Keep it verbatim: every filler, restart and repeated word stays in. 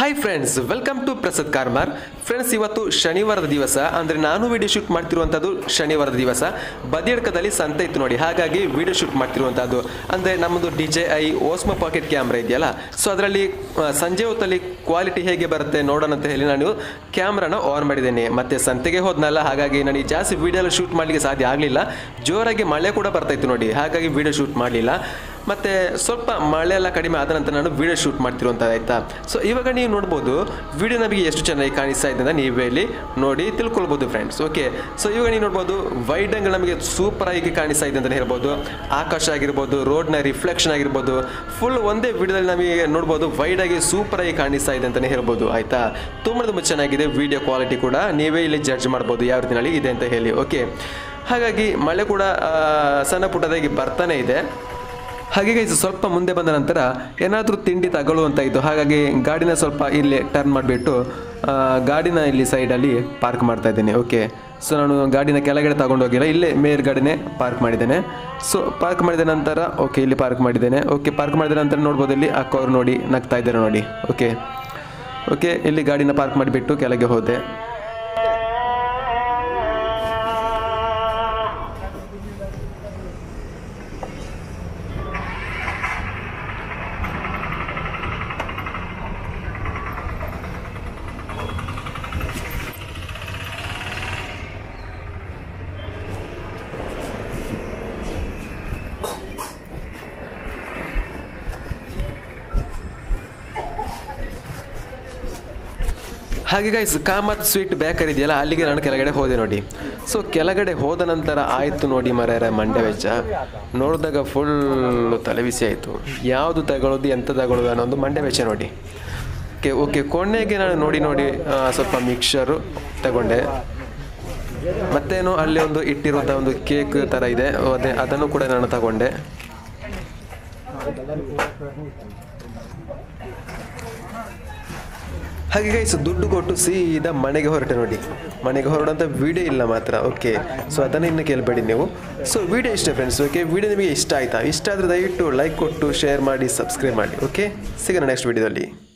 Hi friends, welcome to Prasad Karmar. Friends, ಇವತ್ತು ಶನಿವಾರದ ದಿವಸ, ಅಂದರೆ ನಾನು ವಿಡಿಯೋ ಶೂಟ್ ಮಾಡ್ತಿರುವಂಥದ್ದು ಶನಿವಾರದ ದಿವಸ. ಬದಿಯಡ್ಕದಲ್ಲಿ ಸಂತೆ ಇತ್ತು ನೋಡಿ, ಹಾಗಾಗಿ ವಿಡಿಯೋ ಶೂಟ್ ಮಾಡ್ತಿರುವಂಥದ್ದು. ಅಂದರೆ ನಮ್ಮದು D J I Osmo pocket camera ಇದೆಯಲ್ಲ, ಸೊ ಅದರಲ್ಲಿ ಸಂಜೆ ಹೊತ್ತಲ್ಲಿ ಕ್ವಾಲಿಟಿ ಹೇಗೆ ಬರುತ್ತೆ ನೋಡೋಣ ಅಂತ ಹೇಳಿ ನಾನು ಕ್ಯಾಮ್ರಾನ ಆನ್ ಮಾಡಿದ್ದೇನೆ. ಮತ್ತು ಸಂತೆಗೆ ಹೋದ್ನಲ್ಲ, ಹಾಗಾಗಿ ನನಗೆ ಜಾಸ್ತಿ ವಿಡಿಯೋ ಎಲ್ಲ ಶೂಟ್ ಮಾಡಲಿಕ್ಕೆ ಸಾಧ್ಯ ಆಗಲಿಲ್ಲ. ಜೋರಾಗಿ ಮಳೆ ಕೂಡ ಬರ್ತಾಯಿತ್ತು ನೋಡಿ, ಹಾಗಾಗಿ ವಿಡಿಯೋ ಶೂಟ್ ಮಾಡಲಿಲ್ಲ. ಮತ್ತು ಸ್ವಲ್ಪ ಮಳೆ ಎಲ್ಲ ಕಡಿಮೆ ಆದ ನಂತರ ನಾನು ವಿಡಿಯೋ ಶೂಟ್ ಮಾಡ್ತಿರುವಂಥದ್ದು ಆಯಿತಾ. ಸೊ ಇವಾಗ ನೀವು ನೋಡ್ಬೋದು ವಿಡಿಯೋ ನಮಗೆ ಎಷ್ಟು ಚೆನ್ನಾಗಿ ಕಾಣಿಸ್ತಾ ಇದೆ ಅಂತ ನೀವೇ ಇಲ್ಲಿ ನೋಡಿ ತಿಳ್ಕೊಳ್ಬೋದು ಫ್ರೆಂಡ್ಸ್. ಓಕೆ, ಸೊ ಇವಾಗ ನೀವು ನೋಡ್ಬೋದು ವೈಡ್ ಆಂಗಲ್ ನಮಗೆ ಸೂಪರ್ ಆಗಿ ಕಾಣಿಸ್ತಾ ಇದೆ ಅಂತಲೇ ಹೇಳ್ಬೋದು. ಆಕಾಶ ಆಗಿರ್ಬೋದು, ರೋಡ್ನ ರಿಫ್ಲೆಕ್ಷನ್ ಆಗಿರ್ಬೋದು, ಫುಲ್ ಒಂದೇ ವಿಡಿಯೋದಲ್ಲಿ ನಮಗೆ ನೋಡ್ಬೋದು ವೈಡ್ ಆಗಿ ಸೂಪರ್ ಆಗಿ ಕಾಣಿಸ್ತಾ ಇದೆ ಅಂತಲೇ ಹೇಳ್ಬೋದು ಆಯಿತಾ. ತುಂಬ ತುಂಬ ಚೆನ್ನಾಗಿದೆ ವಿಡಿಯೋ ಕ್ವಾಲಿಟಿ ಕೂಡ, ನೀವೇ ಇಲ್ಲಿ ಜಡ್ಜ್ ಮಾಡ್ಬೋದು ಯಾವ ರೀತಿಯಲ್ಲಿ ಇದೆ ಅಂತ ಹೇಳಿ. ಓಕೆ, ಹಾಗಾಗಿ ಮಳೆ ಕೂಡ ಸಣ್ಣ ಪುಟ್ಟದಾಗಿ ಬರ್ತಾನೆ ಇದೆ. ಹಾಗೆ ಗೈಸ್, ಸ್ವಲ್ಪ ಮುಂದೆ ಬಂದ ನಂತರ ಏನಾದರೂ ತಿಂಡಿ ತಗೊಳ್ಳುವಂತ ಇದ್ದು, ಹಾಗಾಗಿ ಗಾಡಿನ ಸ್ವಲ್ಪ ಇಲ್ಲಿ ಟರ್ನ್ ಮಾಡಿಬಿಟ್ಟು ಗಾಡಿನ ಇಲ್ಲಿ ಸೈಡಲ್ಲಿ ಪಾರ್ಕ್ ಮಾಡ್ತಾ ಇದ್ದೇನೆ. ಓಕೆ, ಸೊ ನಾನು ಗಾಡಿನ ಕೆಳಗಡೆ ತಗೊಂಡು ಹೋಗಿಲ್ಲ, ಇಲ್ಲೇ ಮೇಲ್ ಗಾಡಿನೇ ಪಾರ್ಕ್ ಮಾಡಿದ್ದೇನೆ. ಸೊ ಪಾರ್ಕ್ ಮಾಡಿದ ನಂತರ ಓಕೆ ಇಲ್ಲಿ ಪಾರ್ಕ್ ಮಾಡಿದ್ದೇನೆ. ಓಕೆ, ಪಾರ್ಕ್ ಮಾಡಿದ ನಂತರ ನೋಡ್ಬೋದು ಇಲ್ಲಿ ಅಕ್ಕವ್ರು ನೋಡಿ ನಗ್ತಾ ಇದ್ದಾರೆ ನೋಡಿ. ಓಕೆ ಓಕೆ ಇಲ್ಲಿ ಗಾಡಿನ ಪಾರ್ಕ್ ಮಾಡಿಬಿಟ್ಟು ಕೆಳಗೆ ಹೋದೆ. ಹಾಗೆ ಗೈಸ್, ಕಾಮತ್ ಸ್ವೀಟ್ ಬೇಕರಿ ಇದೆಯಲ್ಲ, ಅಲ್ಲಿಗೆ ನಾನು ಕೆಳಗಡೆ ಹೋದೆ ನೋಡಿ. ಸೊ ಕೆಳಗಡೆ ಹೋದ ನಂತರ ಆಯಿತು ನೋಡಿ ಮರ್ಯಾರ ಮಂಡ್ಯ ವೆಚ್ಚ ನೋಡಿದಾಗ ಫುಲ್ ತಲೆಬಿಸಿ ಆಯಿತು. ಯಾವುದು ತಗೊಳ್ಳೋದು ಎಂತ ತಗೊಳ್ಳೋದು ಅನ್ನೋ ಒಂದು ಮಂಡ್ಯ ವೆಚ್ಚ ನೋಡಿ. ಓಕೆ ಓಕೆ ಕೊನೆಗೆ ನಾನು ನೋಡಿ ನೋಡಿ ಸ್ವಲ್ಪ ಮಿಕ್ಸರು ತಗೊಂಡೆ. ಮತ್ತೇನು ಅಲ್ಲಿ ಒಂದು ಇಟ್ಟಿರುವಂಥ ಒಂದು ಕೇಕ್ ಥರ ಇದೆ, ಅದೇ ಅದನ್ನು ಕೂಡ ನಾನು ತಗೊಂಡೆ. ಹಾಗೆ ಗೈಸ್, ದುಡ್ಡು ಕೊಟ್ಟು ಸೀದಾ ಮನೆಗೆ ಹೊರಟೆ ನೋಡಿ. ಮನೆಗೆ ಹೊರಡೋಂಥ ವಿಡಿಯೋ ಇಲ್ಲ ಮಾತ್ರ. ಓಕೆ, ಸೊ ಅದನ್ನು ಇನ್ನು ಕೇಳಬೇಡಿ ನೀವು. ಸೊ ವಿಡಿಯೋ ಇಷ್ಟ ಫ್ರೆಂಡ್ಸ್. ಓಕೆ, ವಿಡಿಯೋ ನಿಮಗೆ ಇಷ್ಟ ಆಯಿತಾ? ಇಷ್ಟ ಆದರೆ ದಯವಿಟ್ಟು ಲೈಕ್ ಕೊಟ್ಟು ಶೇರ್ ಮಾಡಿ, ಸಬ್ಸ್ಕ್ರೈಬ್ ಮಾಡಿ. ಓಕೆ, ಸಿಗೋಣ ನೆಕ್ಸ್ಟ್ ವಿಡಿಯೋದಲ್ಲಿ.